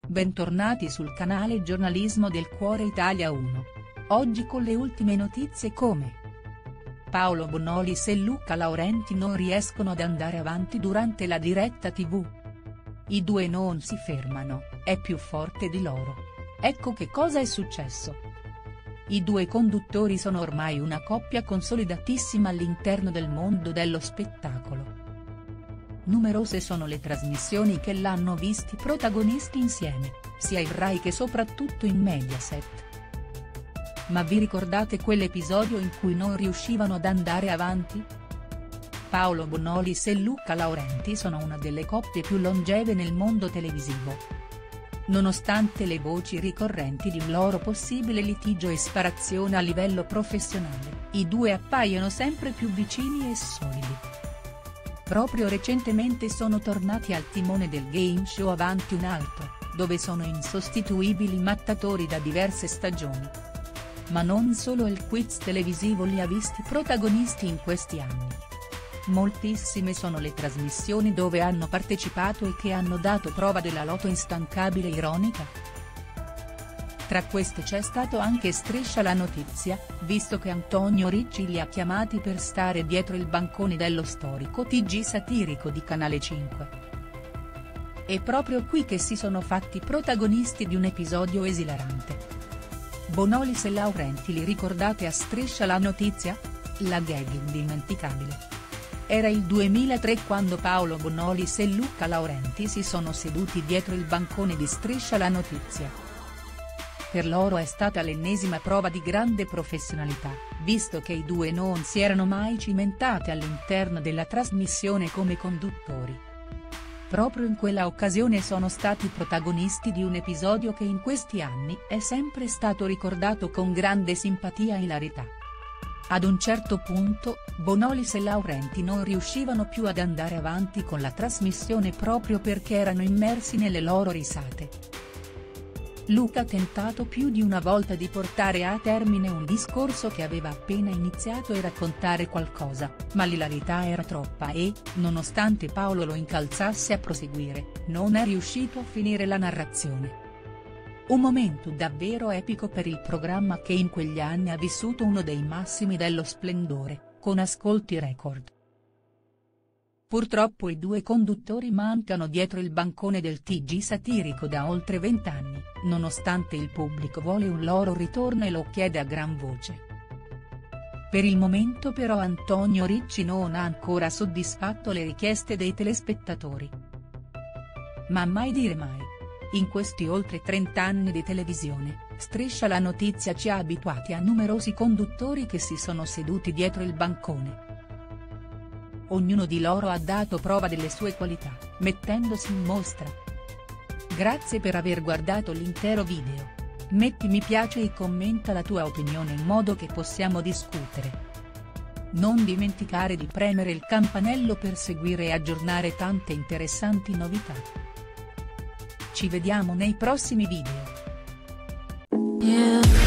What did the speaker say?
Bentornati sul canale Giornalismo del Cuore Italia 1. Oggi con le ultime notizie come Paolo Bonolis e Luca Laurenti non riescono ad andare avanti durante la diretta TV. I due non si fermano, è più forte di loro. Ecco che cosa è successo. I due conduttori sono ormai una coppia consolidatissima all'interno del mondo dello spettacolo. Numerose sono le trasmissioni che l'hanno visti protagonisti insieme, sia in Rai che soprattutto in Mediaset. Ma vi ricordate quell'episodio in cui non riuscivano ad andare avanti? Paolo Bonolis e Luca Laurenti sono una delle coppie più longeve nel mondo televisivo. Nonostante le voci ricorrenti di un loro possibile litigio e separazione a livello professionale, i due appaiono sempre più vicini e solidi. Proprio recentemente sono tornati al timone del game show Avanti un altro, dove sono insostituibili mattatori da diverse stagioni. Ma non solo il quiz televisivo li ha visti protagonisti in questi anni. Moltissime sono le trasmissioni dove hanno partecipato e che hanno dato prova della loro instancabile ironica. Tra queste c'è stato anche Striscia la notizia, visto che Antonio Ricci li ha chiamati per stare dietro il bancone dello storico TG satirico di Canale 5. È proprio qui che si sono fatti protagonisti di un episodio esilarante. Bonolis e Laurenti li ricordate a Striscia la notizia? La gag indimenticabile. Era il 2003 quando Paolo Bonolis e Luca Laurenti si sono seduti dietro il bancone di Striscia la notizia. Per loro è stata l'ennesima prova di grande professionalità, visto che i due non si erano mai cimentati all'interno della trasmissione come conduttori. Proprio in quella occasione sono stati protagonisti di un episodio che in questi anni è sempre stato ricordato con grande simpatia e ilarità. Ad un certo punto, Bonolis e Laurenti non riuscivano più ad andare avanti con la trasmissione proprio perché erano immersi nelle loro risate. Luca ha tentato più di una volta di portare a termine un discorso che aveva appena iniziato e raccontare qualcosa, ma l'ilarità era troppa e, nonostante Paolo lo incalzasse a proseguire, non è riuscito a finire la narrazione. Un momento davvero epico per il programma che in quegli anni ha vissuto uno dei massimi dello splendore, con ascolti record. Purtroppo i due conduttori mancano dietro il bancone del TG satirico da oltre 20 anni, nonostante il pubblico vuole un loro ritorno e lo chiede a gran voce. Per il momento però Antonio Ricci non ha ancora soddisfatto le richieste dei telespettatori. Ma mai dire mai. In questi oltre 30 anni di televisione, Striscia la notizia ci ha abituati a numerosi conduttori che si sono seduti dietro il bancone. Ognuno di loro ha dato prova delle sue qualità, mettendosi in mostra. Grazie per aver guardato l'intero video. Metti mi piace e commenta la tua opinione in modo che possiamo discutere. Non dimenticare di premere il campanello per seguire e aggiornare tante interessanti novità. Ci vediamo nei prossimi video.